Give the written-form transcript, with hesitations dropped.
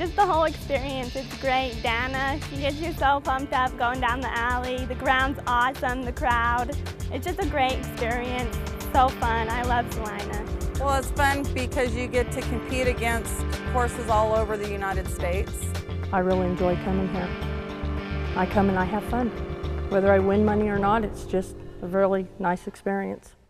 just the whole experience, it's great. Dana, she gets you so pumped up going down the alley. The ground's awesome, the crowd. It's just a great experience. So fun. I love Salina. Well, it's fun because you get to compete against horses all over the United States. I really enjoy coming here. I come and I have fun. Whether I win money or not, it's just a really nice experience.